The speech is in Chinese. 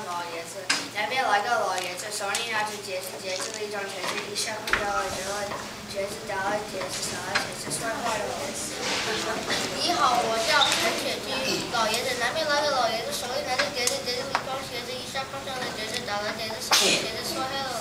老爷子，南边来个老爷子，手里拿着戒指，戒指里装戒指，一下空掉了，戒指掉了，戒指掉了，戒指摔坏了。 你好，我叫陈雪居，老爷子，南边来个老爷子，手里拿着戒指，戒指里装戒指，一下空掉了，戒指掉了，戒指摔坏了。